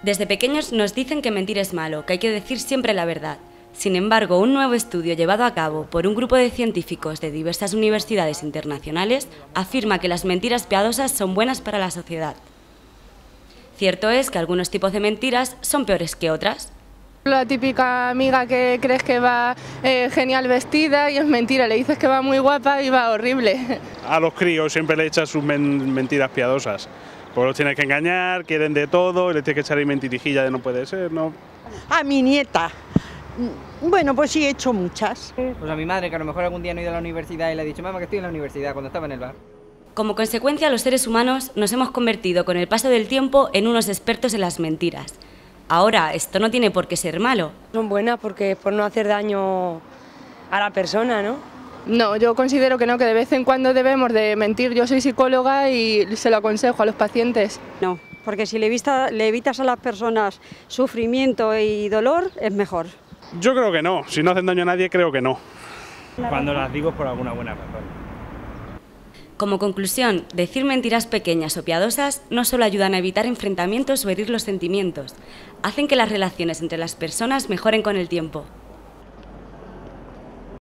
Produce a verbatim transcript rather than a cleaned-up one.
Desde pequeños nos dicen que mentir es malo, que hay que decir siempre la verdad. Sin embargo, un nuevo estudio llevado a cabo por un grupo de científicos de diversas universidades internacionales afirma que las mentiras piadosas son buenas para la sociedad. Cierto es que algunos tipos de mentiras son peores que otras. La típica amiga que crees que va eh, genial vestida y es mentira, le dices que va muy guapa y va horrible. A los críos siempre le echas sus men mentiras piadosas, pues los tienes que engañar, quieren de todo, y les tienes que echar ahí mentirijilla de no puede ser, ¿no? A mi nieta, bueno, pues sí he hecho muchas. Pues a mi madre, que a lo mejor algún día no he ido a la universidad y le he dicho, mamá, que estoy en la universidad, cuando estaba en el bar. Como consecuencia, los seres humanos nos hemos convertido con el paso del tiempo en unos expertos en las mentiras. Ahora, esto no tiene por qué ser malo. Son buenas porque por no hacer daño a la persona, ¿no? No, yo considero que no, que de vez en cuando debemos de mentir. Yo soy psicóloga y se lo aconsejo a los pacientes. No, porque si le, vista, le evitas a las personas sufrimiento y dolor, es mejor. Yo creo que no, si no hacen daño a nadie, creo que no. Cuando las digo es por alguna buena razón. Como conclusión, decir mentiras pequeñas o piadosas no solo ayudan a evitar enfrentamientos o herir los sentimientos, hacen que las relaciones entre las personas mejoren con el tiempo.